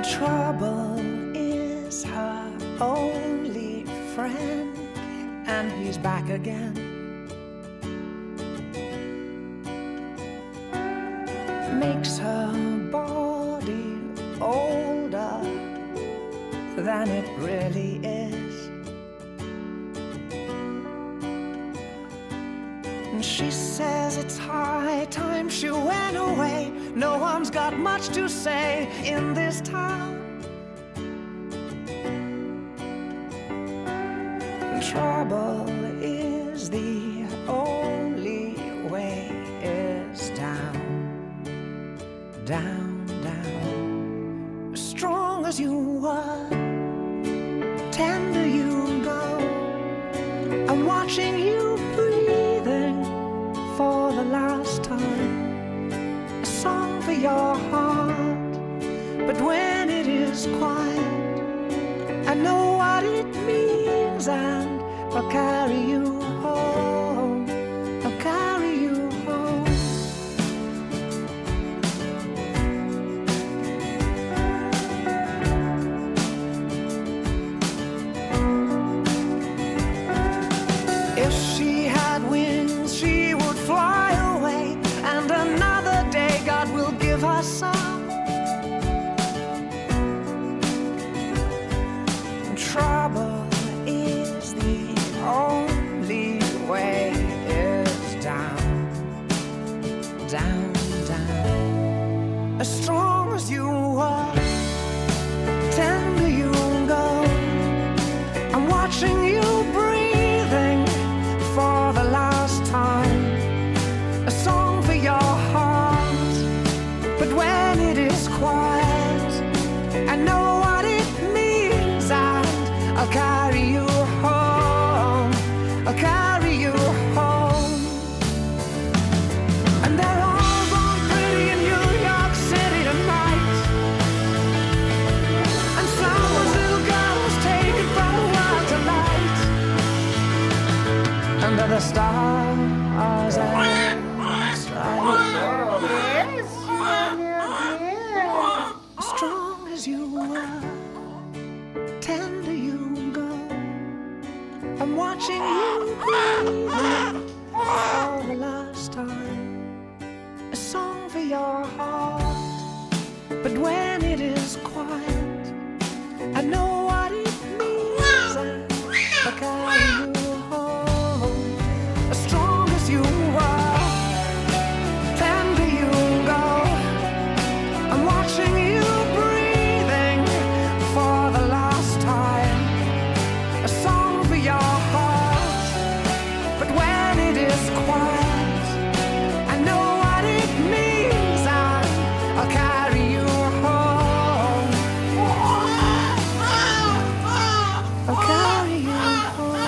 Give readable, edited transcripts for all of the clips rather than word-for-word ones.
Trouble is her only friend, and he's back again. Makes her body older than it really is. And she says it's high time she went away. No one's got much to say in this town. Trouble is the only way is down, down, down. As strong as you were, tender you go. I'm watching you breathing for the last time. A song for your heart, but when it is quiet, I know what it means, and I'll carry you home. I'll carry you home. If she had wings, she would fly away, and another day God will give her some. Trouble is the only way is down, down, down. As strong as you were, tender you go. I'm watching you breathing for the last time. A song for your heart, but when it is quiet, I know what it means, and I'll carry you home. I'll carry you home. And they're all gone pretty in New York City tonight. And someone's little girl was taken from the world tonight. Under the stars and stripes. As strong as you were, tender you go. I'm watching you breathing for the last time. A song for your heart, but when it is quiet, I know what it means, and I'll carry you home. As strong as you are, tender you go. I'm watching you breathing for the last time. A song for your heart, but when it is quiet, I know what it means, and I'll carry you home. I'll carry you home.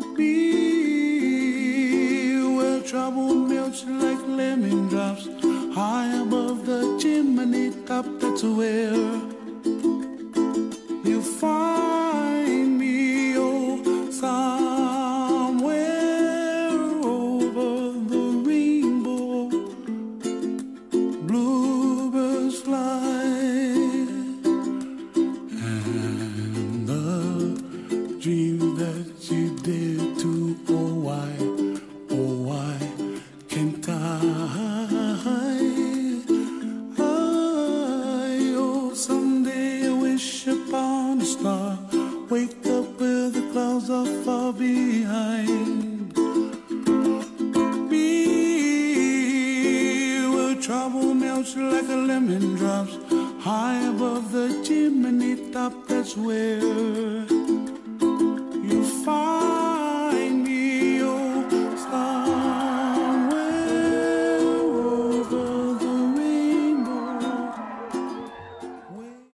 Trouble melts like lemon drops you find me, oh, somewhere over the rainbow. Bluebirds fly, and the dreams that you did to, oh why can't I? Oh, someday I wish upon a star, wake up where the clouds are far behind me, where trouble melts like a lemon drops high above the chimney top. That's where you find